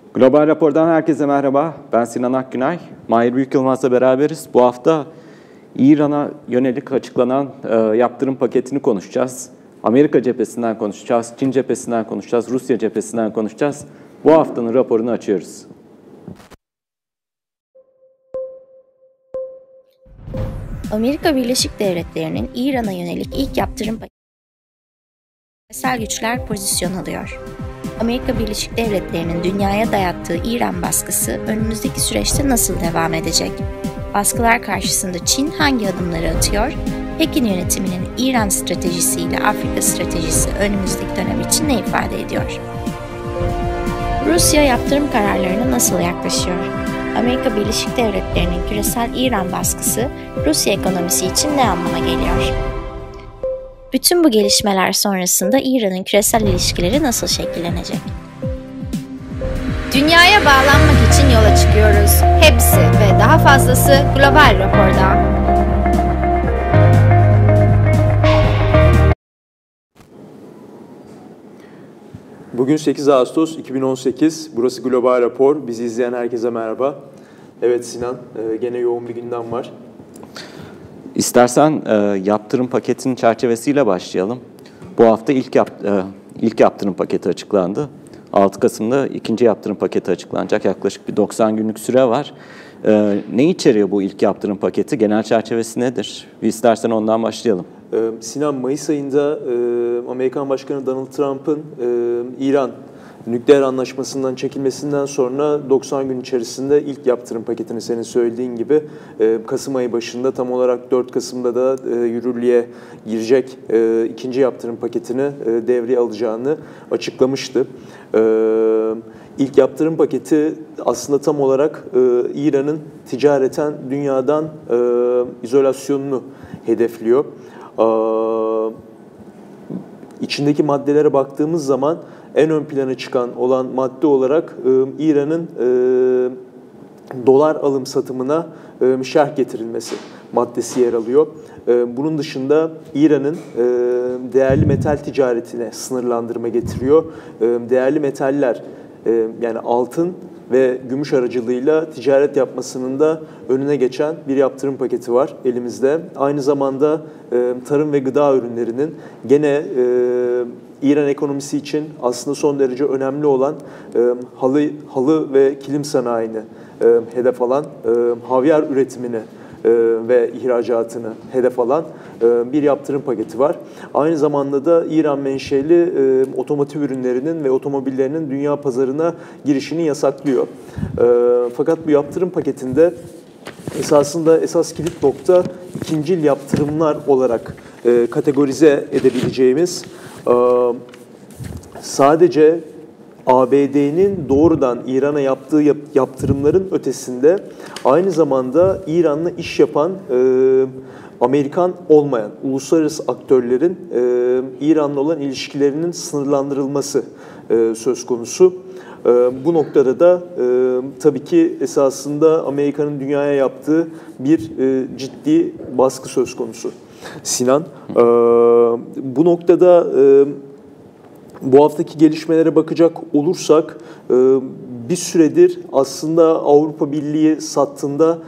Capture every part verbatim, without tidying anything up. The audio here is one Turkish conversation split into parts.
Global Rapor'dan herkese merhaba. Ben Sinan Akgünay. Mahir Büyükılmaz'la beraberiz. Bu hafta İran'a yönelik açıklanan e, yaptırım paketini konuşacağız. Amerika cephesinden konuşacağız, Çin cephesinden konuşacağız, Rusya cephesinden konuşacağız. Bu haftanın raporunu açıyoruz. Amerika Birleşik Devletleri'nin İran'a yönelik ilk yaptırım paketi küresel güçler pozisyon alıyor. Amerika Birleşik Devletleri'nin dünyaya dayattığı İran baskısı önümüzdeki süreçte nasıl devam edecek? Baskılar karşısında Çin hangi adımları atıyor? Pekin yönetiminin İran stratejisiyle Afrika stratejisi önümüzdeki dönem için ne ifade ediyor? Rusya yaptırım kararlarına nasıl yaklaşıyor? Amerika Birleşik Devletleri'nin küresel İran baskısı Rusya ekonomisi için ne anlama geliyor? Bütün bu gelişmeler sonrasında İran'ın küresel ilişkileri nasıl şekillenecek? Dünyaya bağlanmak için yola çıkıyoruz. Hepsi ve daha fazlası Global Rapor'da. Bugün sekiz Ağustos iki bin on sekiz. Burası Global Rapor. Bizi izleyen herkese merhaba. Evet Sinan, gene yoğun bir gündem var. İstersen e, yaptırım paketinin çerçevesiyle başlayalım. Bu hafta ilk yap, e, ilk yaptırım paketi açıklandı. altı Kasım'da ikinci yaptırım paketi açıklanacak. Yaklaşık bir doksan günlük süre var. E, ne içeriyor bu ilk yaptırım paketi? Genel çerçevesi nedir? Bir istersen ondan başlayalım. Ee, Sinan, Mayıs ayında e, Amerikan Başkanı Donald Trump'ın e, İran nükleer anlaşmasından çekilmesinden sonra doksan gün içerisinde ilk yaptırım paketini senin söylediğin gibi e, Kasım ayı başında tam olarak dört Kasım'da da e, yürürlüğe girecek e, ikinci yaptırım paketini e, devreye alacağını açıklamıştı. E, ilk yaptırım paketi aslında tam olarak e, İran'ın ticareten dünyadan e, izolasyonunu hedefliyor. E, içindeki maddelere baktığımız zaman en ön plana çıkan olan madde olarak e, İran'ın e, dolar alım satımına e, şerh getirilmesi maddesi yer alıyor. E, bunun dışında İran'ın e, değerli metal ticaretine sınırlandırma getiriyor. E, değerli metaller e, yani altın ve gümüş aracılığıyla ticaret yapmasının da önüne geçen bir yaptırım paketi var elimizde. Aynı zamanda e, tarım ve gıda ürünlerinin gene e, İran ekonomisi için aslında son derece önemli olan e, halı, halı ve kilim sanayini e, hedef alan, e, havyar üretimini e, ve ihracatını hedef alan e, bir yaptırım paketi var. Aynı zamanda da İran menşeli e, otomotiv ürünlerinin ve otomobillerinin dünya pazarına girişini yasaklıyor. E, fakat bu yaptırım paketinde esasında esas kilit nokta ikincil yaptırımlar olarak e, kategorize edebileceğimiz, sadece A B D'nin doğrudan İran'a yaptığı yaptırımların ötesinde aynı zamanda İran'la iş yapan Amerikan olmayan uluslararası aktörlerin İran'la olan ilişkilerinin sınırlandırılması söz konusu. Bu noktada da tabii ki esasında Amerika'nın dünyaya yaptığı bir ciddi baskı söz konusu. Sinan, bu noktada bu haftaki gelişmelere bakacak olursak bir süredir aslında Avrupa Birliği sattığında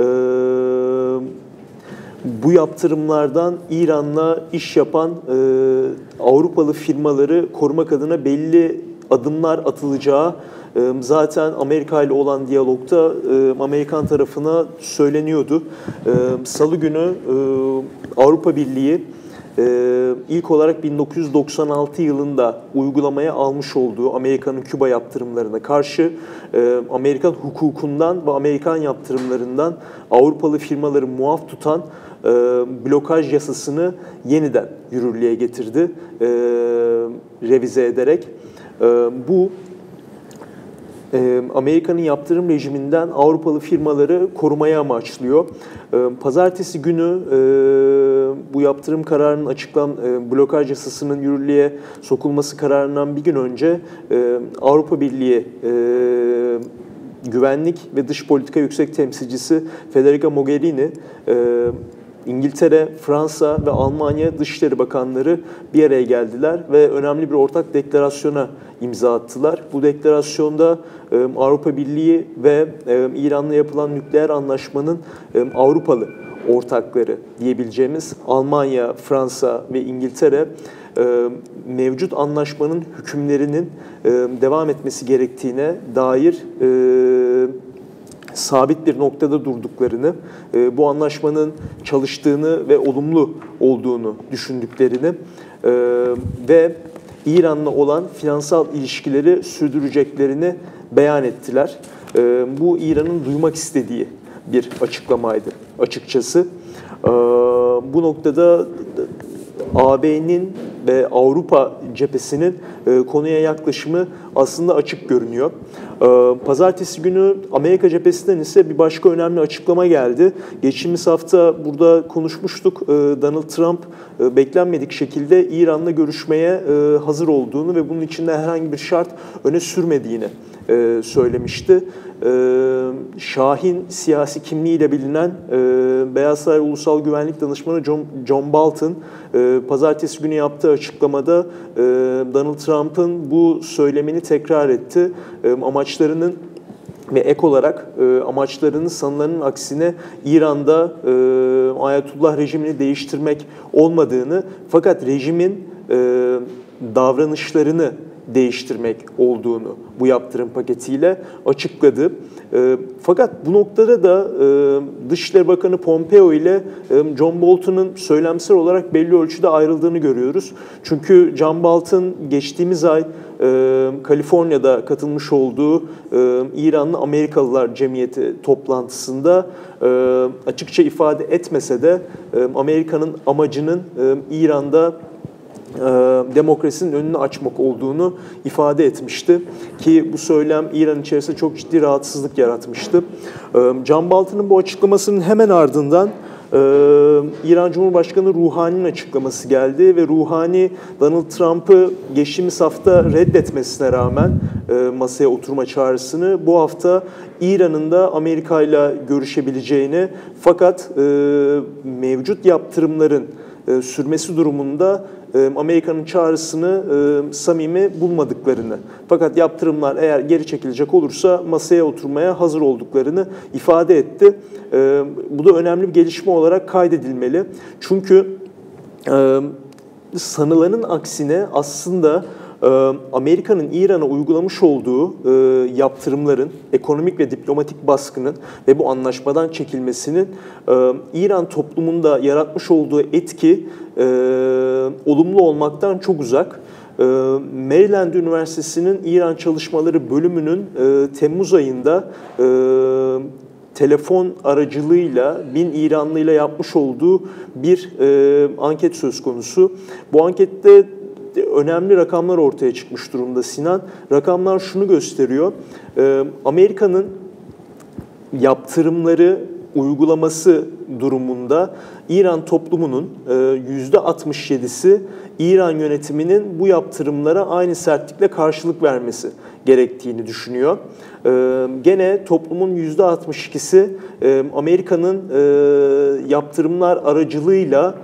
bu yaptırımlardan İran'la iş yapan Avrupalı firmaları korumak adına belli adımlar atılacağı zaten Amerika ile olan diyalogda Amerikan tarafına söyleniyordu. Salı günü Avrupa Birliği ilk olarak bin dokuz yüz doksan altı yılında uygulamaya almış olduğu Amerika'nın Küba yaptırımlarına karşı Amerikan hukukundan ve Amerikan yaptırımlarından Avrupalı firmaları muaf tutan blokaj yasasını yeniden yürürlüğe getirdi, revize ederek. Bu Amerika'nın yaptırım rejiminden Avrupalı firmaları korumaya amaçlıyor. Pazartesi günü bu yaptırım kararının açıklan blokaj yasasının yürürlüğe sokulması kararından bir gün önce Avrupa Birliği Güvenlik ve Dış Politika Yüksek Temsilcisi Federica Mogherini İngiltere, Fransa ve Almanya Dışişleri Bakanları bir araya geldiler ve önemli bir ortak deklarasyona imza attılar. Bu deklarasyonda e, Avrupa Birliği ve e, İran'la yapılan nükleer anlaşmanın e, Avrupalı ortakları diyebileceğimiz Almanya, Fransa ve İngiltere e, mevcut anlaşmanın hükümlerinin e, devam etmesi gerektiğine dair e, sabit bir noktada durduklarını, e, bu anlaşmanın çalıştığını ve olumlu olduğunu düşündüklerini e, ve İran'la olan finansal ilişkileri sürdüreceklerini beyan ettiler. E, bu İran'ın duymak istediği bir açıklamaydı açıkçası. E, bu noktada A B'nin ve Avrupa cephesinin e, konuya yaklaşımı aslında açık görünüyor. E, Pazartesi günü Amerika cephesinden ise bir başka önemli açıklama geldi. Geçtiğimiz hafta burada konuşmuştuk. E, Donald Trump e, beklenmedik şekilde İran'la görüşmeye e, hazır olduğunu ve bunun içinde herhangi bir şart öne sürmediğini e, söylemişti. E, Şahin siyasi kimliğiyle bilinen e, Beyaz Saray Ulusal Güvenlik Danışmanı John, John Bolton e, Pazartesi günü yaptığı açıklamada e, Donald Trump'ın bu söylemini tekrar etti. E, amaçlarının ve ek olarak e, amaçlarının sanılanın aksine İran'da e, Ayetullah rejimini değiştirmek olmadığını, fakat rejimin e, davranışlarını değiştirmek olduğunu bu yaptırım paketiyle açıkladı. E, fakat bu noktada da e, Dışişleri Bakanı Pompeo ile e, John Bolton'un söylemsel olarak belli ölçüde ayrıldığını görüyoruz. Çünkü John Bolton geçtiğimiz ay e, Kaliforniya'da katılmış olduğu e, İranlı Amerikalılar Cemiyeti toplantısında e, açıkça ifade etmese de e, Amerika'nın amacının e, İran'da demokrasinin önünü açmak olduğunu ifade etmişti. Ki bu söylem İran içerisinde çok ciddi rahatsızlık yaratmıştı. John Bolton'un bu açıklamasının hemen ardından İran Cumhurbaşkanı Ruhani'nin açıklaması geldi ve Ruhani Donald Trump'ı geçtiğimiz hafta reddetmesine rağmen masaya oturma çağrısını bu hafta İran'ın da Amerika ile görüşebileceğini, fakat mevcut yaptırımların sürmesi durumunda Amerika'nın çağrısını e, samimi bulmadıklarını, fakat yaptırımlar eğer geri çekilecek olursa masaya oturmaya hazır olduklarını ifade etti. E, bu da önemli bir gelişme olarak kaydedilmeli. Çünkü e, sanılanın aksine aslında Amerika'nın İran'a uygulamış olduğu yaptırımların, ekonomik ve diplomatik baskının ve bu anlaşmadan çekilmesinin İran toplumunda yaratmış olduğu etki olumlu olmaktan çok uzak. Maryland Üniversitesi'nin İran Çalışmaları bölümünün Temmuz ayında telefon aracılığıyla bin İranlıyla yapmış olduğu bir anket söz konusu. Bu ankette önemli rakamlar ortaya çıkmış durumda Sinan. Rakamlar şunu gösteriyor. Amerika'nın yaptırımları uygulaması durumunda İran toplumunun yüzde altmış yedisi İran yönetiminin bu yaptırımlara aynı sertlikle karşılık vermesi gerektiğini düşünüyor. Gene toplumun yüzde altmış ikisi Amerika'nın yaptırımlar aracılığıyla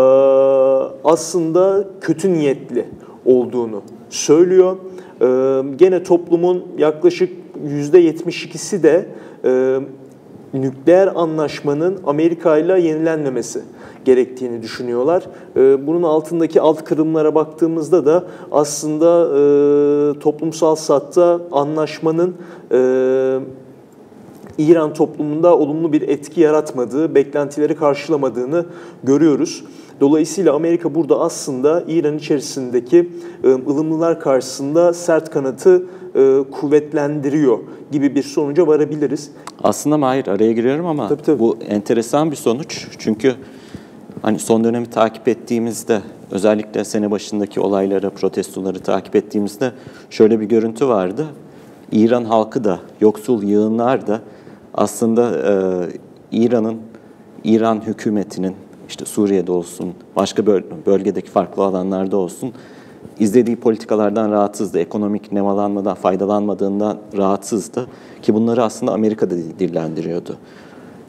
aslında kötü niyetli olduğunu söylüyor. Gene toplumun yaklaşık yüzde yetmiş ikisi de nükleer anlaşmanın Amerika ile yenilenmemesi gerektiğini düşünüyorlar. Bunun altındaki alt kırımlara baktığımızda da aslında toplumsal sahada anlaşmanın İran toplumunda olumlu bir etki yaratmadığı, beklentileri karşılamadığını görüyoruz. Dolayısıyla Amerika burada aslında İran içerisindeki ılımlılar karşısında sert kanatı kuvvetlendiriyor gibi bir sonuca varabiliriz. Aslında Mahir, araya giriyorum ama tabii, tabii. bu enteresan bir sonuç. Çünkü hani son dönemi takip ettiğimizde, özellikle sene başındaki olayları, protestoları takip ettiğimizde şöyle bir görüntü vardı. İran halkı da, yoksul yığınlar da aslında e, İran'ın, İran hükümetinin, işte Suriye'de olsun, başka bölgedeki farklı alanlarda olsun, izlediği politikalardan rahatsızdı. Ekonomik nemalanmadan, faydalanmadığından rahatsızdı. Ki bunları aslında Amerika'da dillendiriyordu.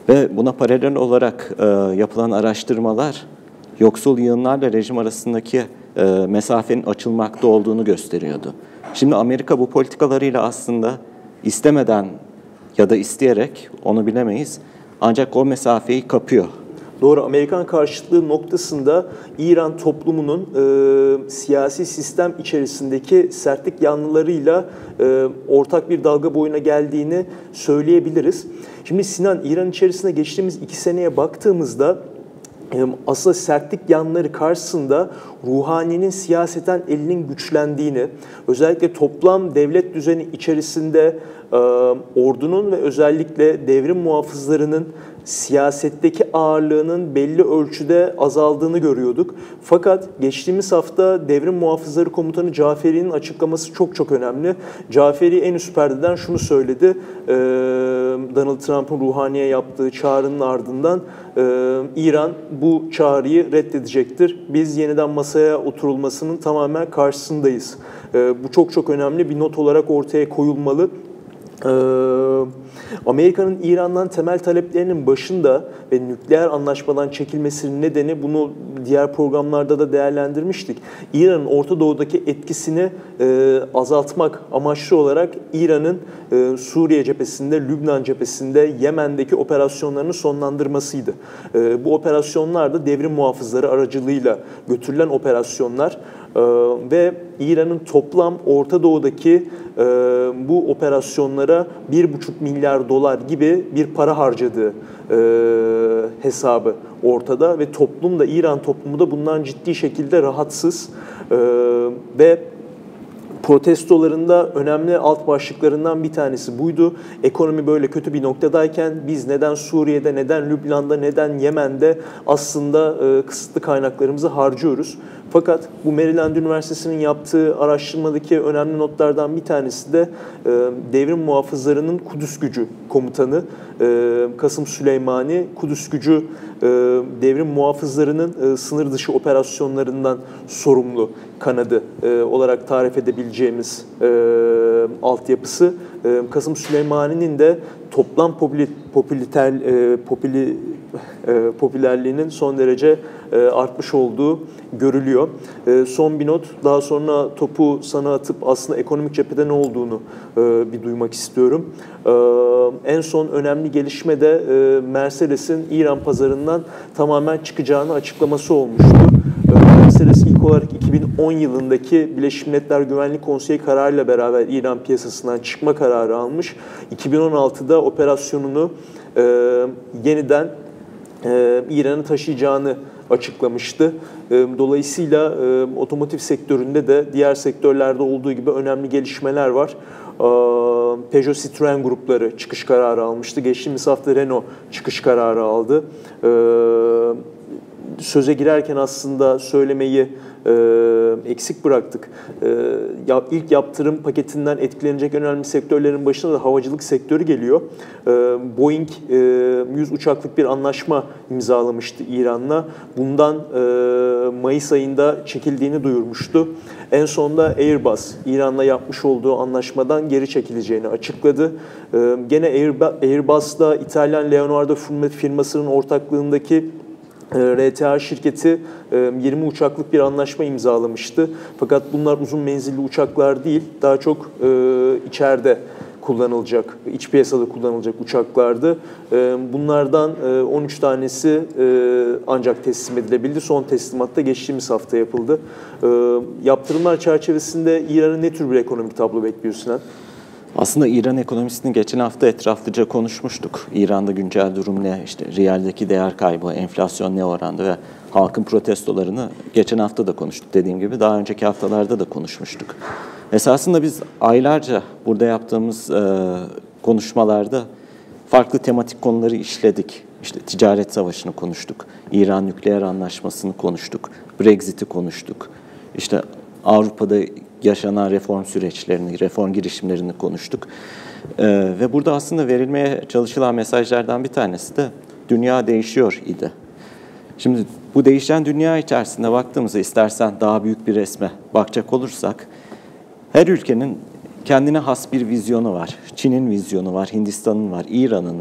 Ve buna paralel olarak e, yapılan araştırmalar yoksul yığınlarla rejim arasındaki e, mesafenin açılmakta olduğunu gösteriyordu. Şimdi Amerika bu politikalarıyla aslında istemeden ya da isteyerek, onu bilemeyiz, ancak o mesafeyi kapıyor. Doğru, Amerikan karşıtlığı noktasında İran toplumunun e, siyasi sistem içerisindeki sertlik yanlılarıyla e, ortak bir dalga boyuna geldiğini söyleyebiliriz. Şimdi Sinan, İran içerisinde geçtiğimiz iki seneye baktığımızda aslında sertlik yanları karşısında Ruhani'nin siyaseten elinin güçlendiğini, özellikle toplam devlet düzeni içerisinde e, ordunun ve özellikle devrim muhafızlarının siyasetteki ağırlığının belli ölçüde azaldığını görüyorduk. Fakat geçtiğimiz hafta Devrim Muhafızları Komutanı Caferi'nin açıklaması çok çok önemli. Caferi en üst perdeden şunu söyledi. Ee, Donald Trump'ın Ruhani'ye yaptığı çağrının ardından e, İran bu çağrıyı reddedecektir. Biz yeniden masaya oturulmasının tamamen karşısındayız. Ee, bu çok çok önemli bir not olarak ortaya koyulmalı. Ee, Amerika'nın İran'dan temel taleplerinin başında ve nükleer anlaşmadan çekilmesinin nedeni, bunu diğer programlarda da değerlendirmiştik. İran'ın Orta Doğu'daki etkisini e, azaltmak amaçlı olarak İran'ın e, Suriye cephesinde, Lübnan cephesinde, Yemen'deki operasyonlarını sonlandırmasıydı. E, bu operasyonlar da devrim muhafızları aracılığıyla götürülen operasyonlar. Ee, ve İran'ın toplam Orta Doğu'daki e, bu operasyonlara bir buçuk milyar dolar gibi bir para harcadığı e, hesabı ortada ve toplum da, İran toplumu da bundan ciddi şekilde rahatsız e, ve protestolarında önemli alt başlıklarından bir tanesi buydu. Ekonomi böyle kötü bir noktadayken biz neden Suriye'de, neden Lübnan'da, neden Yemen'de aslında e, kısıtlı kaynaklarımızı harcıyoruz? Fakat bu Maryland Üniversitesi'nin yaptığı araştırmadaki önemli notlardan bir tanesi de e, devrim muhafızlarının Kudüs Gücü komutanı e, Kasım Süleymani, Kudüs Gücü e, devrim muhafızlarının e, sınır dışı operasyonlarından sorumlu kanadı e, olarak tarif edebileceğimiz e, altyapısı. E, Kasım Süleymani'nin de toplam popüler, popüler, e, popüler, e, popülerliğinin son derece e, artmış olduğu görülüyor. E, son bir not, daha sonra topu sana atıp aslında ekonomik cephede ne olduğunu e, bir duymak istiyorum. E, en son önemli gelişme de e, Mercedes'in İran pazarından tamamen çıkacağını açıklaması olmuştu. E, Mercedes ilk olarak iki bin on yılındaki Birleşmiş Milletler Güvenlik Konseyi kararıyla beraber İran piyasasından çıkma kararı almış. iki bin on altıda operasyonunu e, yeniden e, İran'ı taşıyacağını açıklamıştı. Dolayısıyla otomotiv sektöründe de diğer sektörlerde olduğu gibi önemli gelişmeler var. Peugeot Citroen grupları çıkış kararı almıştı. Geçtiğimiz hafta Renault çıkış kararı aldı. Söze girerken aslında söylemeyi e, eksik bıraktık. E, ya, ilk yaptırım paketinden etkilenecek önemli sektörlerin başında da havacılık sektörü geliyor. E, Boeing e, yüz uçaklık bir anlaşma imzalamıştı İran'la. Bundan e, Mayıs ayında çekildiğini duyurmuştu. En sonunda Airbus, İran'la yapmış olduğu anlaşmadan geri çekileceğini açıkladı. E, gene Airbus'la İtalyan Leonardo firmasının ortaklığındaki R T A şirketi yirmi uçaklık bir anlaşma imzalamıştı. Fakat bunlar uzun menzilli uçaklar değil, daha çok içeride kullanılacak, iç piyasada kullanılacak uçaklardı. Bunlardan on üç tanesi ancak teslim edilebildi. Son teslimat da geçtiğimiz hafta yapıldı. Yaptırımlar çerçevesinde İran'ın ne tür bir ekonomik tablo bekliyor Sinan? Aslında İran ekonomisini geçen hafta etraflıca konuşmuştuk. İran'da güncel durum ne, işte riyaldeki değer kaybı, enflasyon ne oranda ve halkın protestolarını geçen hafta da konuştuk. Dediğim gibi daha önceki haftalarda da konuşmuştuk. Esasında biz aylarca burada yaptığımız e, konuşmalarda farklı tematik konuları işledik. İşte ticaret savaşını konuştuk, İran nükleer anlaşmasını konuştuk, Brexit'i konuştuk. İşte Avrupa'da yaşanan reform süreçlerini, reform girişimlerini konuştuk. Ee, ve burada aslında verilmeye çalışılan mesajlardan bir tanesi de dünya değişiyor idi. Şimdi bu değişen dünya içerisinde baktığımızda, istersen daha büyük bir resme bakacak olursak, her ülkenin kendine has bir vizyonu var. Çin'in vizyonu var, Hindistan'ın var, İran'ın var,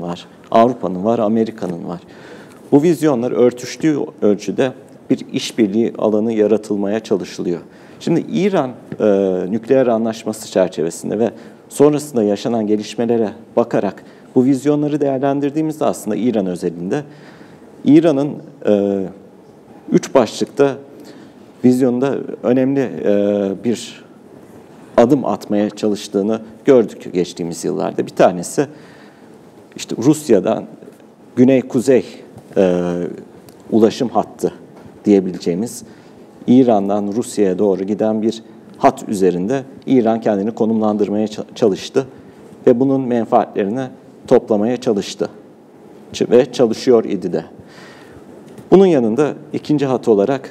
Avrupa'nın var, Amerika'nın var. Bu vizyonlar örtüştüğü ölçüde bir işbirliği alanı yaratılmaya çalışılıyor. Şimdi İran e, nükleer anlaşması çerçevesinde ve sonrasında yaşanan gelişmelere bakarak bu vizyonları değerlendirdiğimizde aslında İran özelinde İran'ın e, üç başlıkta vizyonda önemli e, bir adım atmaya çalıştığını gördük geçtiğimiz yıllarda. Bir tanesi işte Rusya'dan güney-kuzey e, ulaşım hattı diyebileceğimiz İran'dan Rusya'ya doğru giden bir hat üzerinde İran kendini konumlandırmaya çalıştı ve bunun menfaatlerini toplamaya çalıştı ve çalışıyor idi de. Bunun yanında ikinci hat olarak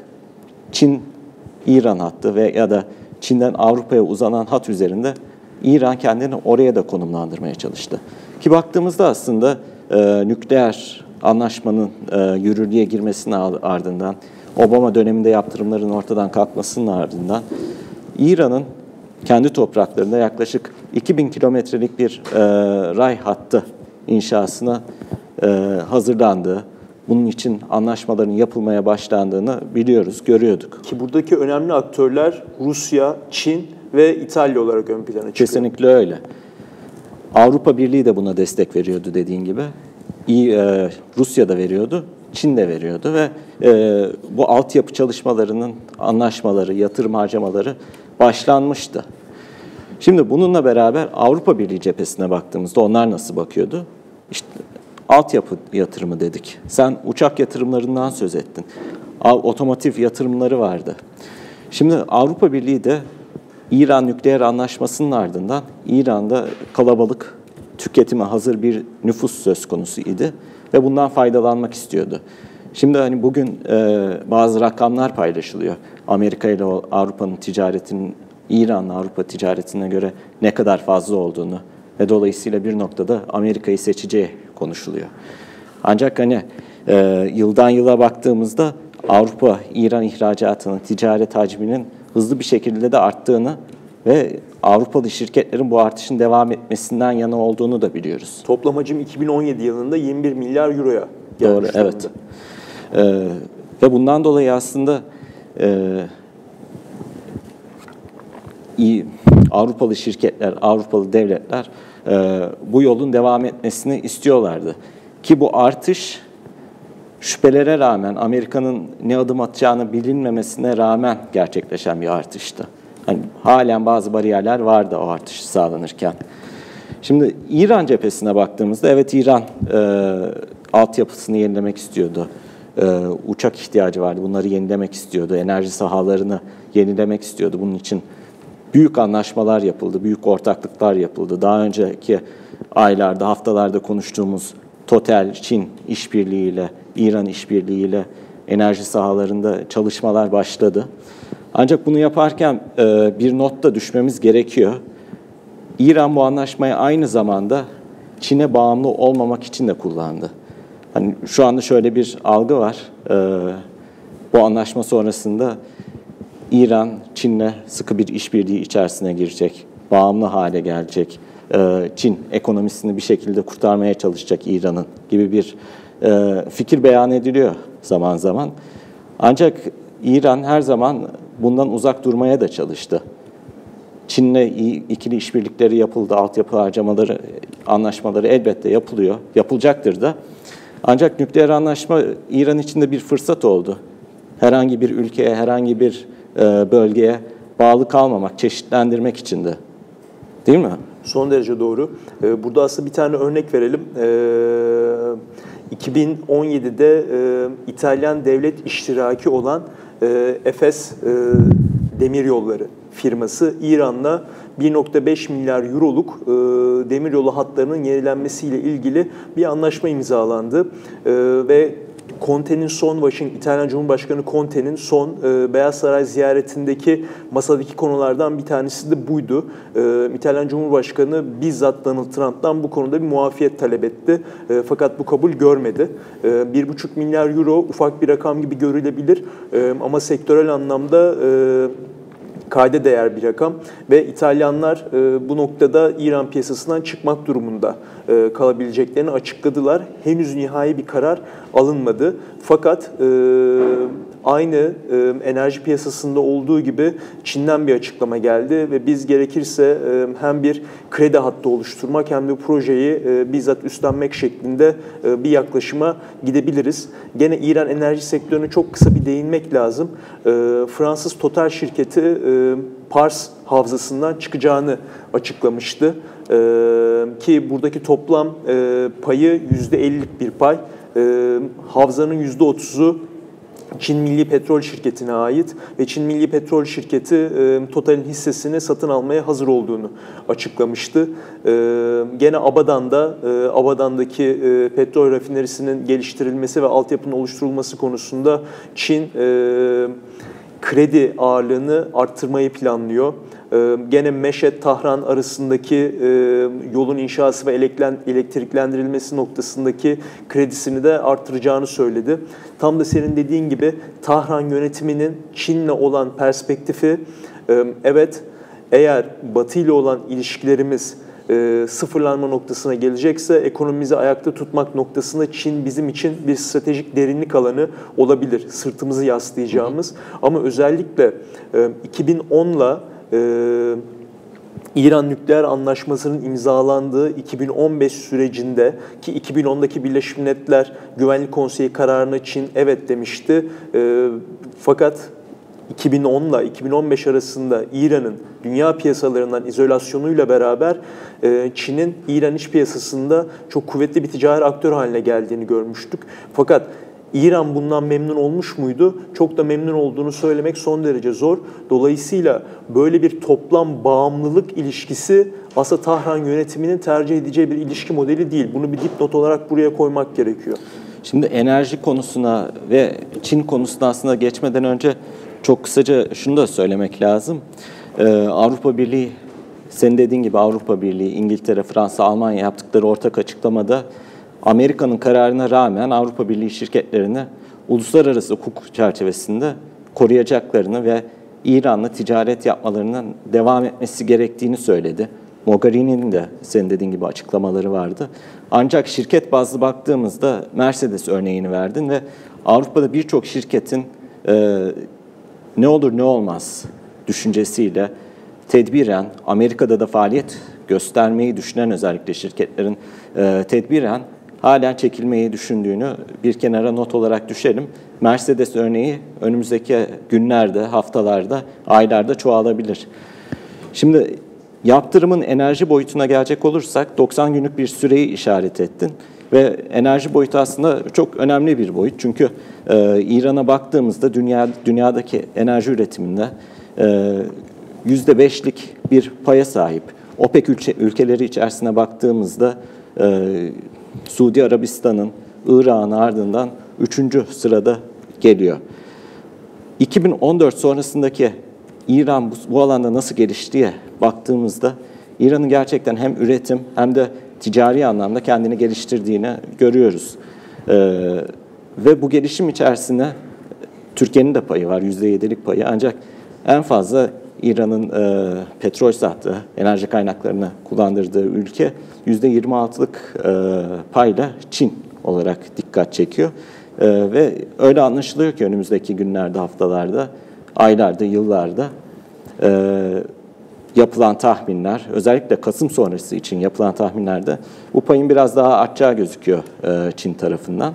Çin-İran hattı ve ya da Çin'den Avrupa'ya uzanan hat üzerinde İran kendini oraya da konumlandırmaya çalıştı. Ki baktığımızda aslında e, nükleer anlaşmanın e, yürürlüğe girmesinin ardından, Obama döneminde yaptırımların ortadan kalkmasının ardından İran'ın kendi topraklarında yaklaşık iki bin kilometrelik bir e, ray hattı inşasına e, hazırlandığı, bunun için anlaşmaların yapılmaya başlandığını biliyoruz, görüyorduk. Ki buradaki önemli aktörler Rusya, Çin ve İtalya olarak ön plana çıkıyor. Kesinlikle öyle. Avrupa Birliği de buna destek veriyordu dediğin gibi. İyi, e, Rusya da veriyordu, Çin de veriyordu ve e, bu altyapı çalışmalarının anlaşmaları, yatırım harcamaları başlanmıştı. Şimdi bununla beraber Avrupa Birliği cephesine baktığımızda onlar nasıl bakıyordu? İşte altyapı yatırımı dedik. Sen uçak yatırımlarından söz ettin. Otomotiv yatırımları vardı. Şimdi Avrupa Birliği de İran nükleer anlaşmasının ardından İran'da kalabalık, tüketime hazır bir nüfus söz konusu idi ve bundan faydalanmak istiyordu. Şimdi hani bugün e, bazı rakamlar paylaşılıyor. Amerika ile Avrupa'nın ticaretinin İran'la Avrupa ticaretine göre ne kadar fazla olduğunu ve dolayısıyla bir noktada Amerika'yı seçeceği konuşuluyor. Ancak hani e, yıldan yıla baktığımızda Avrupa İran ihracatının, ticaret hacminin hızlı bir şekilde de arttığını ve Avrupalı şirketlerin bu artışın devam etmesinden yana olduğunu da biliyoruz. Toplam hacim iki bin on yedi yılında yirmi bir milyar euroya Doğru, gelmiş. evet. Ee, ve bundan dolayı aslında e, iyi, Avrupalı şirketler, Avrupalı devletler e, bu yolun devam etmesini istiyorlardı. Ki bu artış şüphelere rağmen, Amerika'nın ne adım atacağını bilinmemesine rağmen gerçekleşen bir artıştı. Hani halen bazı bariyerler vardı o artış sağlanırken. Şimdi İran cephesine baktığımızda evet İran e, altyapısını yenilemek istiyordu. E, uçak ihtiyacı vardı. Bunları yenilemek istiyordu. Enerji sahalarını yenilemek istiyordu. Bunun için büyük anlaşmalar yapıldı. Büyük ortaklıklar yapıldı. Daha önceki aylarda, haftalarda konuştuğumuz Total, Çin işbirliğiyle, İran işbirliğiyle enerji sahalarında çalışmalar başladı. Ancak bunu yaparken e, bir not da düşmemiz gerekiyor. İran bu anlaşmayı aynı zamanda Çin'e bağımlı olmamak için de kullandı. Hani şu anda şöyle bir algı var. E, bu anlaşma sonrasında İran Çin'le sıkı bir işbirliği içerisine girecek, bağımlı hale gelecek. E, Çin ekonomisini bir şekilde kurtarmaya çalışacak İran'ın gibi bir e, fikir beyan ediliyor zaman zaman. Ancak İran her zaman bundan uzak durmaya da çalıştı. Çin'le ikili işbirlikleri yapıldı, altyapı harcamaları, anlaşmaları elbette yapılıyor, yapılacaktır da. Ancak nükleer anlaşma İran için de bir fırsat oldu. Herhangi bir ülkeye, herhangi bir bölgeye bağlı kalmamak, çeşitlendirmek için de. Değil mi? Son derece doğru. Burada aslında bir tane örnek verelim. iki bin on yedide İtalyan devlet iştiraki olan Efes Demiryolları firması İran'la bir nokta beş milyar euroluk e, demiryolu hatlarının yenilenmesiyle ilgili bir anlaşma imzalandı. E, ve Conte'nin son, Washington, İtalyan Cumhurbaşkanı Conte'nin son e, Beyaz Saray ziyaretindeki masadaki konulardan bir tanesi de buydu. E, İtalyan Cumhurbaşkanı bizzat Donald Trump'tan bu konuda bir muafiyet talep etti. E, fakat bu kabul görmedi. E, bir buçuk milyar euro ufak bir rakam gibi görülebilir. E, ama sektörel anlamda e, kayda değer bir rakam ve İtalyanlar e, bu noktada İran piyasasından çıkmak durumunda e, kalabileceklerini açıkladılar. Henüz nihai bir karar alınmadı. Fakat e, aynı e, enerji piyasasında olduğu gibi Çin'den bir açıklama geldi ve biz gerekirse e, hem bir kredi hattı oluşturmak hem de projeyi e, bizzat üstlenmek şeklinde e, bir yaklaşıma gidebiliriz. Gene İran enerji sektörüne çok kısa bir değinmek lazım. E, Fransız Total şirketi e, Pars havzasından çıkacağını açıklamıştı. E, ki buradaki toplam e, payı yüzde ellilik bir pay. E, havzanın yüzde otuzu Çin Milli Petrol Şirketi'ne ait ve Çin Milli Petrol Şirketi e, Total'in hissesini satın almaya hazır olduğunu açıklamıştı. E, gene Abadan'da, e, Abadan'daki e, petrol rafinerisinin geliştirilmesi ve altyapının oluşturulması konusunda Çin e, kredi ağırlığını arttırmayı planlıyor. Ee, gene Meşet-Tahran arasındaki e, yolun inşası ve elektriklendirilmesi noktasındaki kredisini de arttıracağını söyledi. Tam da senin dediğin gibi Tahran yönetiminin Çin'le olan perspektifi, e, evet eğer Batı ile olan ilişkilerimiz e, sıfırlanma noktasına gelecekse ekonomimizi ayakta tutmak noktasında Çin bizim için bir stratejik derinlik alanı olabilir. Sırtımızı yaslayacağımız. Ama özellikle e, iki bin onla Ee, İran nükleer anlaşmasının imzalandığı iki bin on beş sürecinde ki iki bin ondaki Birleşmiş Milletler Güvenlik Konseyi kararına Çin evet demişti. Ee, fakat iki bin onla iki bin on beş arasında İran'ın dünya piyasalarından izolasyonuyla beraber e, Çin'in İran iç piyasasında çok kuvvetli bir ticari aktör haline geldiğini görmüştük. Fakat İran bundan memnun olmuş muydu? Çok da memnun olduğunu söylemek son derece zor. Dolayısıyla böyle bir toplam bağımlılık ilişkisi aslında Tahran yönetiminin tercih edeceği bir ilişki modeli değil. Bunu bir dipnot olarak buraya koymak gerekiyor. Şimdi enerji konusuna ve Çin konusuna aslında geçmeden önce çok kısaca şunu da söylemek lazım. Ee, Avrupa Birliği, senin dediğin gibi Avrupa Birliği, İngiltere, Fransa, Almanya yaptıkları ortak açıklamada Amerika'nın kararına rağmen Avrupa Birliği şirketlerini uluslararası hukuk çerçevesinde koruyacaklarını ve İran'la ticaret yapmalarının devam etmesi gerektiğini söyledi. Mogherini'nin de senin dediğin gibi açıklamaları vardı. Ancak şirket bazlı baktığımızda Mercedes örneğini verdin ve Avrupa'da birçok şirketin e, ne olur ne olmaz düşüncesiyle tedbiren, Amerika'da da faaliyet göstermeyi düşünen özellikle şirketlerin e, tedbiren halen çekilmeyi düşündüğünü bir kenara not olarak düşelim. Mercedes örneği önümüzdeki günlerde, haftalarda, aylarda çoğalabilir. Şimdi yaptırımın enerji boyutuna gelecek olursak doksan günlük bir süreyi işaret ettin. Ve enerji boyutu aslında çok önemli bir boyut. Çünkü e, İran'a baktığımızda dünya dünyadaki enerji üretiminde e, yüzde beşlik bir paya sahip. OPEC ülke, ülkeleri içerisine baktığımızda e, Suudi Arabistan'ın, Irak'ın ardından üçüncü sırada geliyor. iki bin on dört sonrasındaki İran bu, bu alanda nasıl geliştiğe baktığımızda İran'ın gerçekten hem üretim hem de ticari anlamda kendini geliştirdiğini görüyoruz. Ee, ve bu gelişim içerisinde Türkiye'nin de payı var, yüzde yedilik payı. Ancak en fazla İran'ın e, petrol sattığı, enerji kaynaklarını kullandırdığı ülke yüzde yirmi altılık e, payla Çin olarak dikkat çekiyor. E, ve öyle anlaşılıyor ki önümüzdeki günlerde, haftalarda, aylarda, yıllarda e, yapılan tahminler, özellikle Kasım sonrası için yapılan tahminlerde bu payın biraz daha artacağı gözüküyor e, Çin tarafından.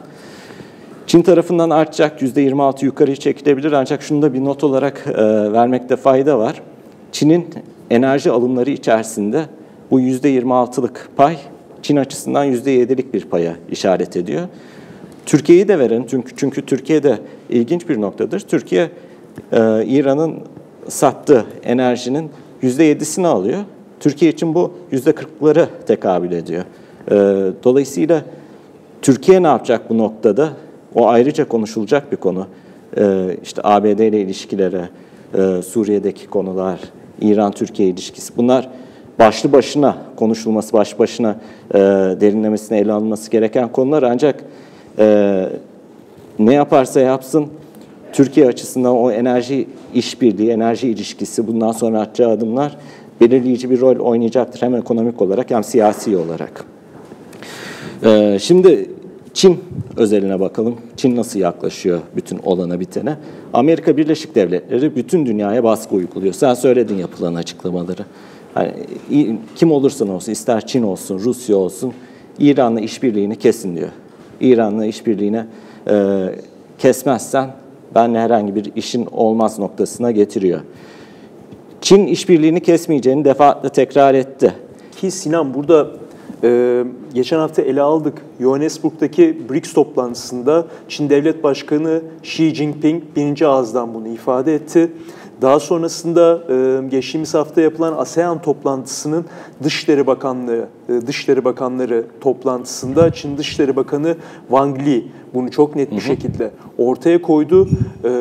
Çin tarafından artacak, yüzde yirmi altı yukarıya çekilebilir ancak şunu da bir not olarak e, vermekte fayda var. Çin'in enerji alımları içerisinde bu yüzde yirmi altılık pay Çin açısından yüzde yedilik bir paya işaret ediyor. Türkiye'yi de verelim çünkü, çünkü Türkiye'de ilginç bir noktadır. Türkiye e, İran'ın sattığı enerjinin yüzde yedisini alıyor. Türkiye için bu yüzde kırkları tekabül ediyor. E, dolayısıyla Türkiye ne yapacak bu noktada? O ayrıca konuşulacak bir konu. Ee, işte A B D ile ilişkileri, e, Suriye'deki konular, İran-Türkiye ilişkisi. Bunlar başlı başına konuşulması, başlı başına e, derinlemesine ele alınması gereken konular. Ancak e, ne yaparsa yapsın Türkiye açısından o enerji işbirliği, enerji ilişkisi, bundan sonra atacağı adımlar belirleyici bir rol oynayacaktır. Hem ekonomik olarak hem siyasi olarak. Ee, şimdi Çin özeline bakalım. Çin nasıl yaklaşıyor bütün olana bitene? Amerika Birleşik Devletleri bütün dünyaya baskı uyguluyor. Sen söyledin yapılan açıklamaları. Yani, kim olursa olsun, ister Çin olsun, Rusya olsun, İran'la işbirliğini kesin diyor. İran'la işbirliğini e, kesmezsen benimle herhangi bir işin olmaz noktasına getiriyor. Çin işbirliğini kesmeyeceğini defaatle tekrar etti. Ki Sinan, burada e, geçen hafta ele aldık. Johannesburg'daki B R I C S toplantısında Çin Devlet Başkanı Xi Jinping birinci ağızdan bunu ifade etti. Daha sonrasında e, geçtiğimiz hafta yapılan ASEAN toplantısının Dışişleri Bakanlığı, e, Dışişleri Bakanları toplantısında Çin Dışişleri Bakanı Wang Li bunu çok net bir hı hı. şekilde ortaya koydu. E,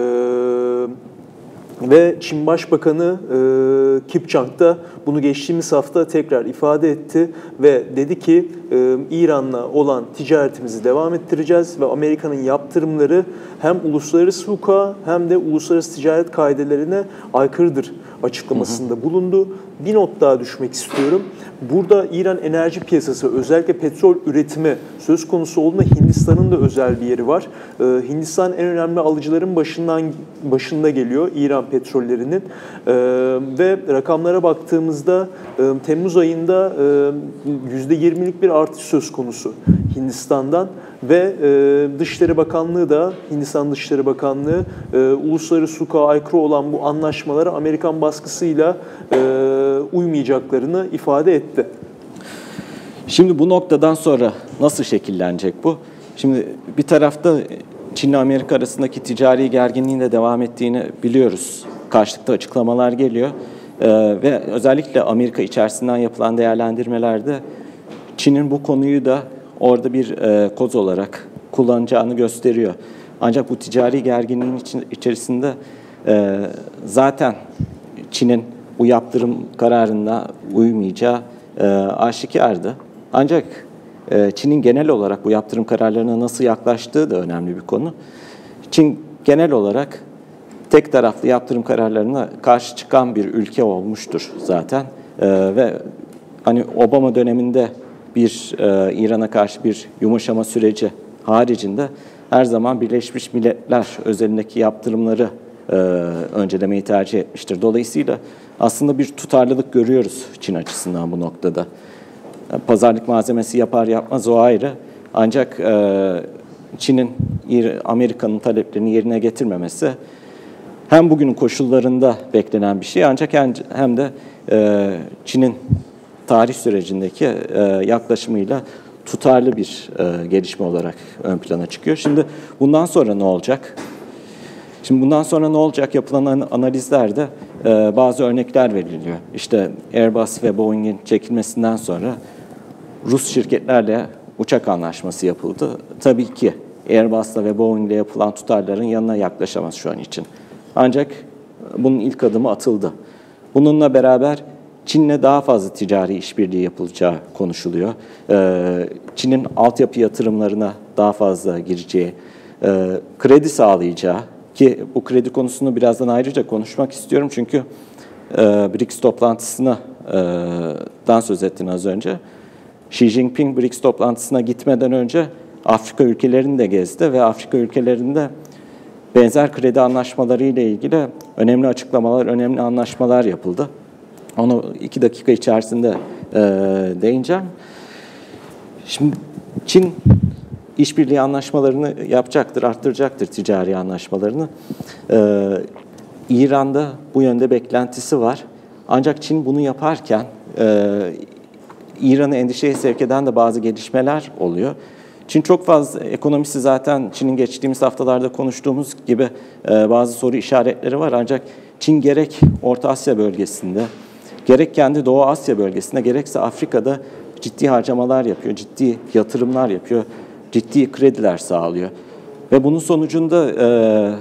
Ve Çin Başbakanı e, Kipchang da bunu geçtiğimiz hafta tekrar ifade etti ve dedi ki e, İran'la olan ticaretimizi devam ettireceğiz ve Amerika'nın yaptırımları hem uluslararası hukuka hem de uluslararası ticaret kaidelerine aykırıdır açıklamasında hı hı. bulundu. Bir not daha düşmek istiyorum. Burada İran enerji piyasası, özellikle petrol üretimi söz konusu olduğunda Hindistan'ın da özel bir yeri var. Ee, Hindistan en önemli alıcıların başından başında geliyor İran petrollerinin. Ee, ve rakamlara baktığımızda e, Temmuz ayında e, yüzde yirmilik bir artış söz konusu Hindistan'dan ve e, Dışişleri Bakanlığı da, Hindistan Dışişleri Bakanlığı e, uluslararası hukuka aykırı olan bu anlaşmalara Amerikan baskısıyla e, uymayacaklarını ifade etti. Şimdi bu noktadan sonra nasıl şekillenecek bu? Şimdi bir tarafta Çin ile Amerika arasındaki ticari gerginliğin de devam ettiğini biliyoruz. Karşılıklı açıklamalar geliyor. Ee, ve özellikle Amerika içerisinden yapılan değerlendirmelerde Çin'in bu konuyu da orada bir e, koz olarak kullanacağını gösteriyor. Ancak bu ticari gerginliğin için, içerisinde e, zaten Çin'in bu yaptırım kararına uymayacağı e, aşikardı. Ancak e, Çin'in genel olarak bu yaptırım kararlarına nasıl yaklaştığı da önemli bir konu. Çin genel olarak tek taraflı yaptırım kararlarına karşı çıkan bir ülke olmuştur zaten. E, ve hani Obama döneminde bir e, İran'a karşı bir yumuşama süreci haricinde her zaman Birleşmiş Milletler özelindeki yaptırımları e, öncelemeyi tercih etmiştir. Dolayısıyla aslında bir tutarlılık görüyoruz Çin açısından bu noktada. Yani pazarlık malzemesi yapar yapmaz o ayrı. Ancak e, Çin'in Amerika'nın taleplerini yerine getirmemesi hem bugünün koşullarında beklenen bir şey, ancak hem de e, Çin'in tarih sürecindeki e, yaklaşımıyla tutarlı bir e, gelişme olarak ön plana çıkıyor. Şimdi bundan sonra ne olacak? Şimdi bundan sonra ne olacak? Yapılan analizlerde e, bazı örnekler veriliyor. İşte Airbus ve Boeing'in çekilmesinden sonra Rus şirketlerle uçak anlaşması yapıldı. Tabii ki Airbus'la ve Boeing'le yapılan tutarların yanına yaklaşamaz şu an için. Ancak bunun ilk adımı atıldı. Bununla beraber Çin'le daha fazla ticari işbirliği yapılacağı konuşuluyor. Çin'in altyapı yatırımlarına daha fazla gireceği, kredi sağlayacağı, ki bu kredi konusunu birazdan ayrıca konuşmak istiyorum çünkü B R I C S toplantısından söz ettin az önce. Xi Jinping B R I C S toplantısına gitmeden önce Afrika ülkelerini de gezdi ve Afrika ülkelerinde benzer kredi anlaşmaları ile ilgili önemli açıklamalar, önemli anlaşmalar yapıldı. Onu iki dakika içerisinde e, değineceğim. Şimdi Çin işbirliği anlaşmalarını yapacaktır, arttıracaktır ticari anlaşmalarını. Ee, İran'da bu yönde beklentisi var. Ancak Çin bunu yaparken e, İran'ı endişeye sevk eden de bazı gelişmeler oluyor. Çin çok fazla, ekonomisi zaten Çin'in geçtiğimiz haftalarda konuştuğumuz gibi e, bazı soru işaretleri var. Ancak Çin gerek Orta Asya bölgesinde, gerek kendi Doğu Asya bölgesinde, gerekse Afrika'da ciddi harcamalar yapıyor, ciddi yatırımlar yapıyor, ciddi krediler sağlıyor. Ve bunun sonucunda e,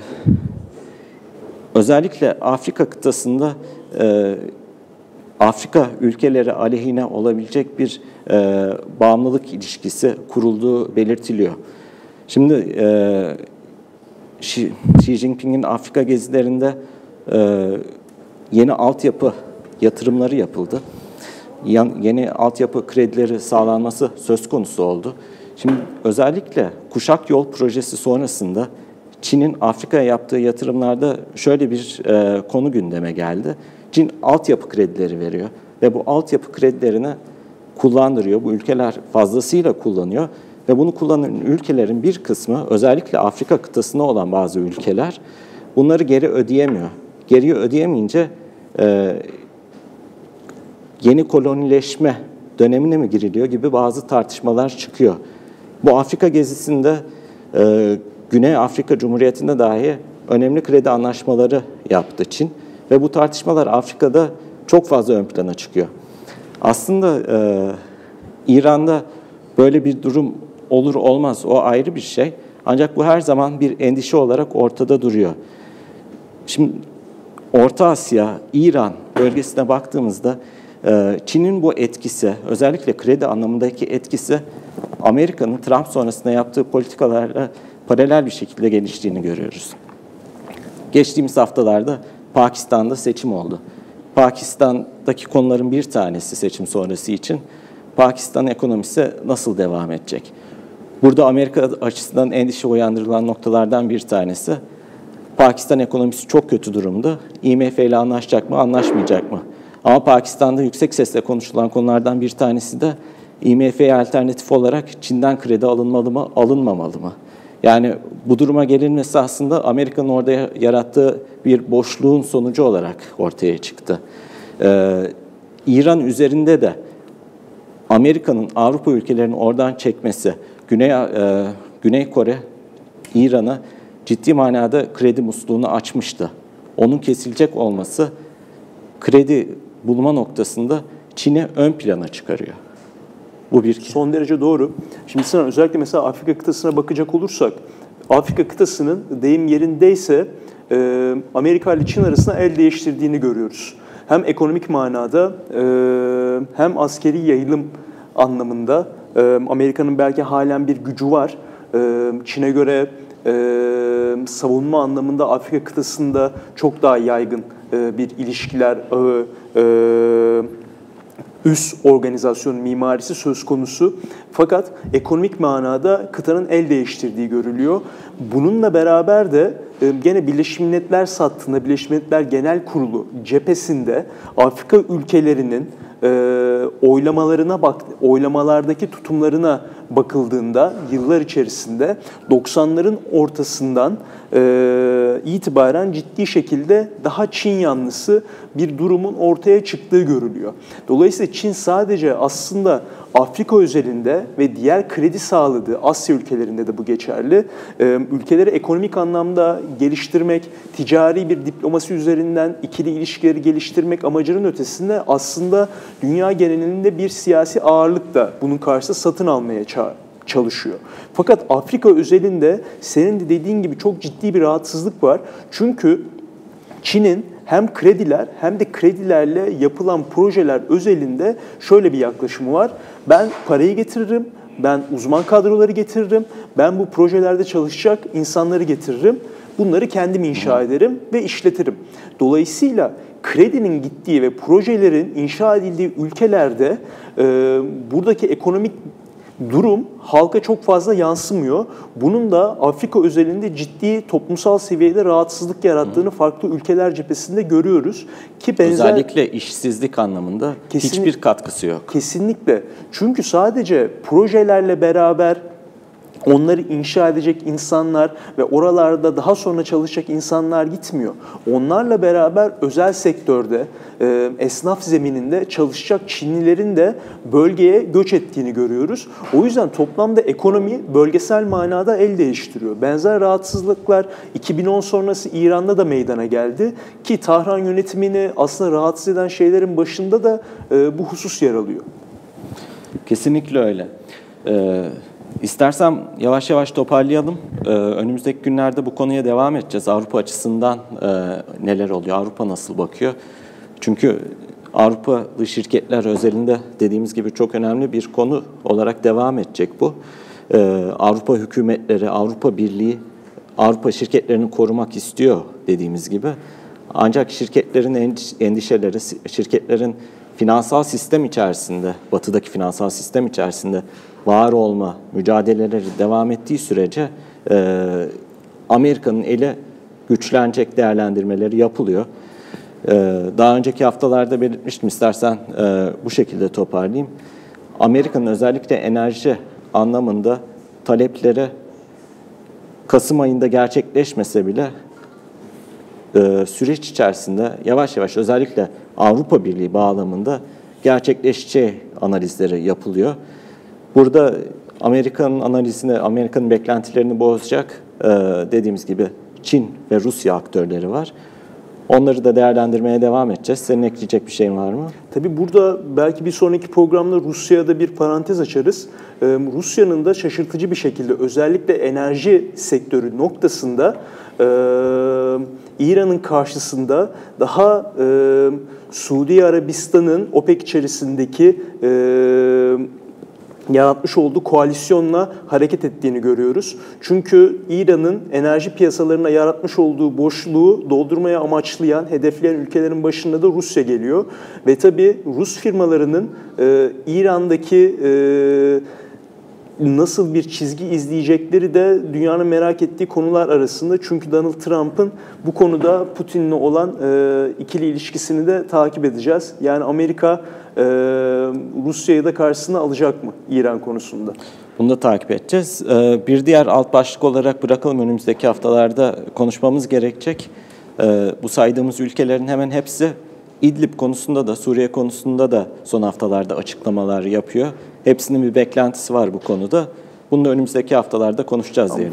özellikle Afrika kıtasında e, Afrika ülkeleri aleyhine olabilecek bir e, bağımlılık ilişkisi kurulduğu belirtiliyor. Şimdi e, Xi, Xi Jinping'in Afrika gezilerinde e, yeni altyapı yatırımları yapıldı. Yan, yeni altyapı kredileri sağlanması söz konusu oldu. Şimdi özellikle Kuşak Yol projesi sonrasında Çin'in Afrika'ya yaptığı yatırımlarda şöyle bir e, konu gündeme geldi. Çin altyapı kredileri veriyor ve bu altyapı kredilerini kullandırıyor. Bu ülkeler fazlasıyla kullanıyor ve bunu kullanan ülkelerin bir kısmı, özellikle Afrika kıtasına olan bazı ülkeler bunları geri ödeyemiyor. Geri ödeyemeyince e, yeni kolonileşme dönemine mi giriliyor gibi bazı tartışmalar çıkıyor. Bu Afrika gezisinde e, Güney Afrika Cumhuriyeti'nde dahi önemli kredi anlaşmaları yaptı Çin ve bu tartışmalar Afrika'da çok fazla ön plana çıkıyor. Aslında e, İran'da böyle bir durum olur olmaz, o ayrı bir şey. Ancak bu her zaman bir endişe olarak ortada duruyor. Şimdi Orta Asya, İran bölgesine baktığımızda Çin'in bu etkisi, özellikle kredi anlamındaki etkisi Amerika'nın Trump sonrasında yaptığı politikalarla paralel bir şekilde geliştiğini görüyoruz. Geçtiğimiz haftalarda Pakistan'da seçim oldu. Pakistan'daki konuların bir tanesi seçim sonrası için Pakistan ekonomisi nasıl devam edecek? Burada Amerika açısından endişe uyandırılan noktalardan bir tanesi, Pakistan ekonomisi çok kötü durumda. I M F ile anlaşacak mı, anlaşmayacak mı? Ama Pakistan'da yüksek sesle konuşulan konulardan bir tanesi de I M F'ye alternatif olarak Çin'den kredi alınmalı mı, alınmamalı mı? Yani bu duruma gelinmesi aslında Amerika'nın orada yarattığı bir boşluğun sonucu olarak ortaya çıktı. Ee, İran üzerinde de Amerika'nın Avrupa ülkelerini oradan çekmesi, Güney, e, Güney Kore, İran'a ciddi manada kredi musluğunu açmıştı. Onun kesilecek olması kredi bulma noktasında Çin'i ön plana çıkarıyor. Bu bir son derece doğru. Şimdi Sinan, özellikle mesela Afrika kıtasına bakacak olursak, Afrika kıtasının deyim yerindeyse e, Amerika ile Çin arasında el değiştirdiğini görüyoruz. Hem ekonomik manada e, hem askeri yayılım anlamında e, Amerika'nın belki halen bir gücü var. E, Çin'e göre e, savunma anlamında Afrika kıtasında çok daha yaygın e, bir ilişkiler ağı, e, üst organizasyon mimarisi söz konusu. Fakat ekonomik manada kıtanın el değiştirdiği görülüyor. Bununla beraber de gene Birleşmiş Milletler sattığında Birleşmiş Milletler Genel Kurulu cephesinde Afrika ülkelerinin e, oylamalarına bak, oylamalardaki tutumlarına bakıldığında yıllar içerisinde doksanların ortasından e, itibaren ciddi şekilde daha Çin yanlısı bir durumun ortaya çıktığı görülüyor. Dolayısıyla Çin sadece aslında Afrika özelinde ve diğer kredi sağladığı Asya ülkelerinde de bu geçerli. E, ülkeleri ekonomik anlamda geliştirmek, ticari bir diplomasi üzerinden ikili ilişkileri geliştirmek amacının ötesinde aslında dünya genelinde bir siyasi ağırlık da bunun karşısında satın almaya çalışıyor. Fakat Afrika özelinde senin de dediğin gibi çok ciddi bir rahatsızlık var. Çünkü Çin'in hem krediler hem de kredilerle yapılan projeler özelinde şöyle bir yaklaşımı var. Ben parayı getiririm, ben uzman kadroları getiririm, ben bu projelerde çalışacak insanları getiririm, bunları kendim inşa ederim ve işletirim. Dolayısıyla kredinin gittiği ve projelerin inşa edildiği ülkelerde e, buradaki ekonomik durum halka çok fazla yansımıyor. Bunun da Afrika özelinde ciddi toplumsal seviyede rahatsızlık yarattığını farklı ülkeler cephesinde görüyoruz. Ki benzer, özellikle işsizlik anlamında hiçbir katkısı yok. Kesinlikle. Çünkü sadece projelerle beraber onları inşa edecek insanlar ve oralarda daha sonra çalışacak insanlar gitmiyor. Onlarla beraber özel sektörde, e, esnaf zemininde çalışacak Çinlilerin de bölgeye göç ettiğini görüyoruz. O yüzden toplamda ekonomi bölgesel manada el değiştiriyor. Benzer rahatsızlıklar iki bin on sonrası İran'da da meydana geldi ki Tahran yönetimini aslında rahatsız eden şeylerin başında da e, bu husus yer alıyor. Kesinlikle öyle. Ee, İstersem yavaş yavaş toparlayalım. Ee, önümüzdeki günlerde bu konuya devam edeceğiz. Avrupa açısından e, neler oluyor? Avrupa nasıl bakıyor? Çünkü Avrupalı şirketler özelinde dediğimiz gibi çok önemli bir konu olarak devam edecek bu. Ee, Avrupa hükümetleri, Avrupa Birliği Avrupa şirketlerini korumak istiyor dediğimiz gibi. Ancak şirketlerin endişeleri, şirketlerin finansal sistem içerisinde, batıdaki finansal sistem içerisinde var olma mücadeleleri devam ettiği sürece e, Amerika'nın eli güçlenecek değerlendirmeleri yapılıyor. E, daha önceki haftalarda belirtmiştim, istersen e, bu şekilde toparlayayım. Amerika'nın özellikle enerji anlamında talepleri Kasım ayında gerçekleşmese bile e, süreç içerisinde yavaş yavaş özellikle Avrupa Birliği bağlamında gerçekleşeceği analizleri yapılıyor. Burada Amerika'nın analizini, Amerika'nın beklentilerini bozacak e, dediğimiz gibi Çin ve Rusya aktörleri var. Onları da değerlendirmeye devam edeceğiz. Senin ekleyecek bir şeyin var mı? Tabii burada belki bir sonraki programda Rusya'da bir parantez açarız. Ee, Rusya'nın da şaşırtıcı bir şekilde özellikle enerji sektörü noktasında e, İran'ın karşısında daha e, Suudi Arabistan'ın OPEC içerisindeki e, yaratmış olduğu koalisyonla hareket ettiğini görüyoruz. Çünkü İran'ın enerji piyasalarına yaratmış olduğu boşluğu doldurmaya amaçlayan, hedefleyen ülkelerin başında da Rusya geliyor. Ve tabii Rus firmalarının e, İran'daki e, nasıl bir çizgi izleyecekleri de dünyanın merak ettiği konular arasında. Çünkü Donald Trump'ın bu konuda Putin'le olan e, ikili ilişkisini de takip edeceğiz. Yani Amerika e, Rusya'yı da karşısına alacak mı İran konusunda? Bunu da takip edeceğiz. E, bir diğer alt başlık olarak bırakalım, önümüzdeki haftalarda konuşmamız gerekecek. E, bu saydığımız ülkelerin hemen hepsi İdlib konusunda da, Suriye konusunda da son haftalarda açıklamalar yapıyor. Hepsinin bir beklentisi var bu konuda. Bunu da önümüzdeki haftalarda konuşacağız diyelim.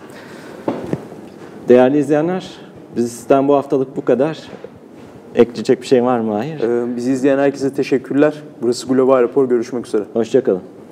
Değerli izleyenler, bizden bu haftalık bu kadar. Ekleyecek bir şey var mı? Hayır. Ee, bizi izleyen herkese teşekkürler. Burası Global Rapor. Görüşmek üzere. Hoşça kalın.